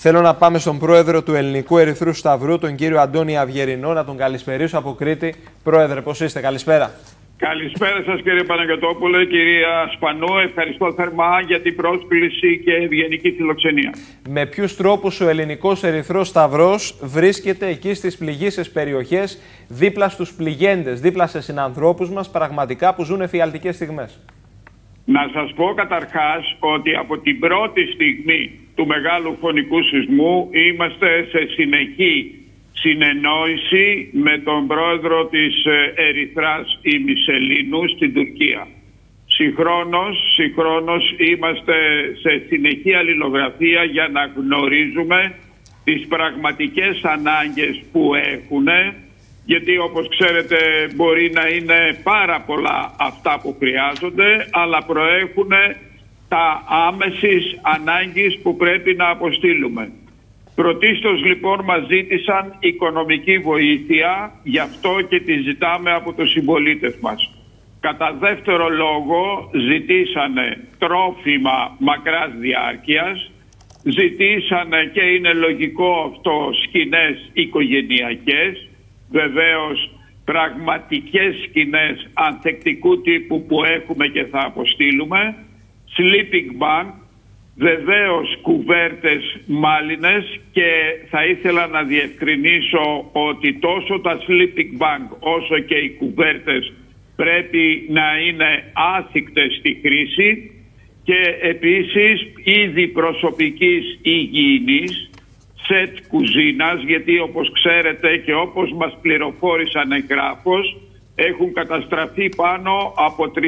Θέλω να πάμε στον πρόεδρο του Ελληνικού Ερυθρού Σταυρού, τον κύριο Αντώνη Αυγερινό, να τον καλησπερίσω από Κρήτη. Πρόεδρε, πώς είστε? Καλησπέρα. Καλησπέρα σας κύριε Παναγιωτόπουλε, κυρία Σπανού. Ευχαριστώ θερμά για την πρόσκληση και ευγενική φιλοξενία. Με ποιους τρόπους ο Ελληνικός Ερυθρός Σταυρός βρίσκεται εκεί στις πληγείσες περιοχές, δίπλα στους πληγέντες, δίπλα σε συνανθρώπους μας, πραγματικά που ζουν εφιαλτικές στιγμές? Να σας πω καταρχάς ότι από την πρώτη στιγμή του μεγάλου φωνικού σεισμού είμαστε σε συνεχή συνεννόηση με τον πρόεδρο της Ερυθράς ημισελήνου στην Τουρκία. Συγχρόνως είμαστε σε συνεχή αλληλογραφία για να γνωρίζουμε τις πραγματικές ανάγκες που έχουν, γιατί όπως ξέρετε μπορεί να είναι πάρα πολλά αυτά που χρειάζονται, αλλά προέχουν τα άμεσης ανάγκης που πρέπει να αποστείλουμε. Πρωτίστως λοιπόν μας ζήτησαν οικονομική βοήθεια, γι' αυτό και τη ζητάμε από τους συμπολίτες μας. Κατά δεύτερο λόγο ζητήσανε τρόφιμα μακράς διάρκειας, ζητήσανε, και είναι λογικό αυτό, σκηνές οικογενειακές, βεβαίως πραγματικές σκηνές ανθεκτικού τύπου που έχουμε και θα αποστείλουμε, sleeping bag, βεβαίως κουβέρτες μάλινες, και θα ήθελα να διευκρινίσω ότι τόσο τα sleeping bag όσο και οι κουβέρτες πρέπει να είναι άθικτες στη χρήση, και επίσης είδη προσωπικής υγιεινής, σετ κουζίνας, γιατί όπως ξέρετε και όπως μας πληροφόρησαν εγγράφως, έχουν καταστραφεί πάνω από 3.500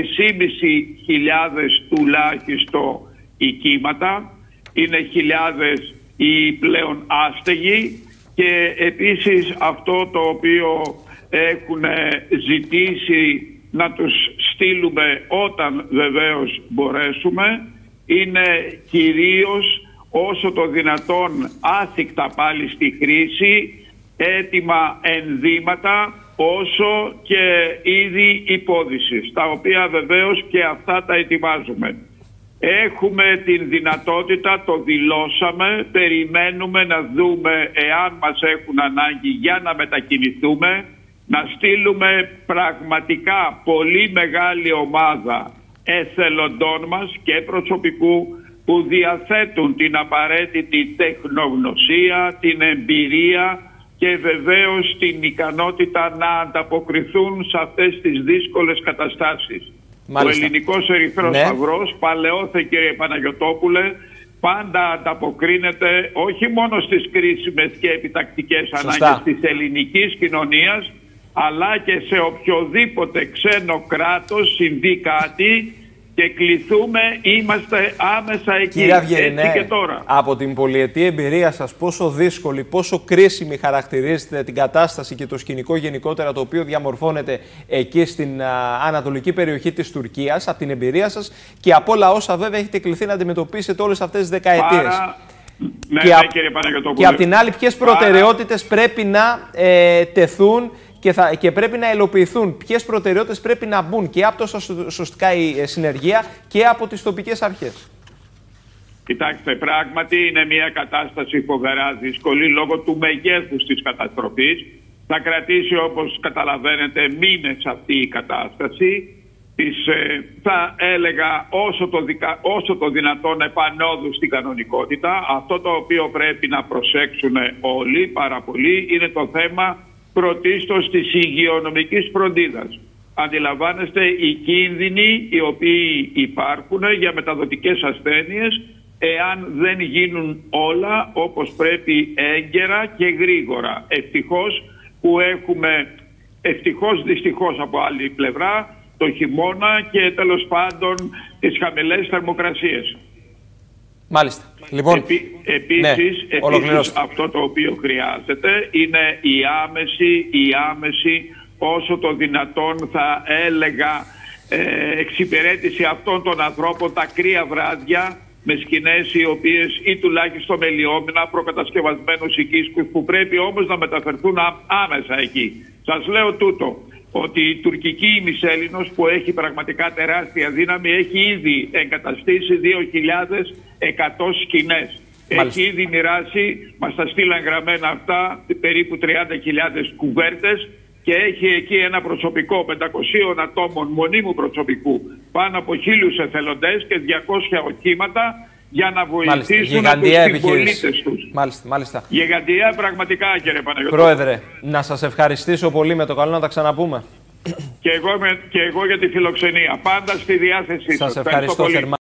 τουλάχιστον οικίματα, είναι χιλιάδες οι πλέον άστεγοι, και επίσης αυτό το οποίο έχουν ζητήσει να τους στείλουμε όταν βεβαίως μπορέσουμε είναι κυρίως όσο το δυνατόν άθικτα πάλι στη χρήση, έτοιμα ενδύματα, όσο και είδη υπόδησης, τα οποία βεβαίως και αυτά τα ετοιμάζουμε. Έχουμε την δυνατότητα, το δηλώσαμε, περιμένουμε να δούμε εάν μας έχουν ανάγκη για να μετακινηθούμε, να στείλουμε πραγματικά πολύ μεγάλη ομάδα εθελοντών μας και προσωπικού που διαθέτουν την απαραίτητη τεχνογνωσία, την εμπειρία και βεβαίως την ικανότητα να ανταποκριθούν σε αυτές τις δύσκολες καταστάσεις. Μάλιστα. Ο Ελληνικός Ερυθρός Σταυρός, παλαιόθε κύριε Παναγιωτόπουλε, πάντα ανταποκρίνεται όχι μόνο στις κρίσιμες και επιτακτικές ανάγκες της ελληνικής κοινωνίας, αλλά και σε οποιοδήποτε ξένο κράτος συμβεί κάτι και κληθούμε, είμαστε άμεσα εκεί. Κύριε Αυγερινέ, έτσι και τώρα. Από την πολυετή εμπειρία σας, πόσο δύσκολη, πόσο κρίσιμη χαρακτηρίζετε την κατάσταση και το σκηνικό γενικότερα το οποίο διαμορφώνεται εκεί στην ανατολική περιοχή της Τουρκίας, από την εμπειρία σας και από όλα όσα βέβαια έχετε κληθεί να αντιμετωπίσετε όλες αυτές τις δεκαετίες? Ναι, κύριε Παναγιωτόπουλε. Και απ' την άλλη, ποιες προτεραιότητες πρέπει να τεθούν και πρέπει να υλοποιηθούν, ποιες προτεραιότητες πρέπει να μπουν και από το σωστικά η συνεργεία και από τις τοπικές αρχές? Κοιτάξτε, πράγματι είναι μια κατάσταση φοβερά δύσκολη λόγω του μεγέθους της καταστροφής. Θα κρατήσει, όπως καταλαβαίνετε, μήνες αυτή η κατάσταση. Θα έλεγα όσο το δυνατόν επανόδου στην κανονικότητα. Αυτό το οποίο πρέπει να προσέξουν όλοι πάρα πολύ είναι το θέμα πρωτίστως της υγειονομικής φροντίδας. Αντιλαμβάνεστε οι κίνδυνοι οι οποίοι υπάρχουν για μεταδοτικές ασθένειες εάν δεν γίνουν όλα όπως πρέπει έγκαιρα και γρήγορα. Δυστυχώς από άλλη πλευρά το χειμώνα και τέλος πάντων τις χαμηλές θερμοκρασίες. Μάλιστα. Λοιπόν, επίσης αυτό το οποίο χρειάζεται είναι η άμεση όσο το δυνατόν θα έλεγα εξυπηρέτηση αυτών των ανθρώπων τα κρύα βράδια με σκηνές οι οποίες ή τουλάχιστον με λιώμενα προκατασκευασμένους οικίσκους που πρέπει όμως να μεταφερθούν άμεσα εκεί. Σας λέω τούτο, ότι η τουρκική ημισέλινος που έχει πραγματικά τεράστια δύναμη έχει ήδη εγκαταστήσει 2.100 σκηνές. Έχει ήδη μοιράσει, μας τα στείλαν γραμμένα αυτά, περίπου 30.000 κουβέρτες και έχει εκεί ένα προσωπικό 500 ατόμων μονίμου προσωπικού, πάνω από 1.000 εθελοντές και 200 οχήματα για να βοηθήσουν τους πολίτες τους. Μάλιστα. Γιγαντιά πραγματικά, κύριε Παναγιώτο. Πρόεδρε, να σας ευχαριστήσω πολύ, με το καλό να τα ξαναπούμε. Και εγώ για τη φιλοξενία. Πάντα στη διάθεσή σας. Σας ευχαριστώ θερμά.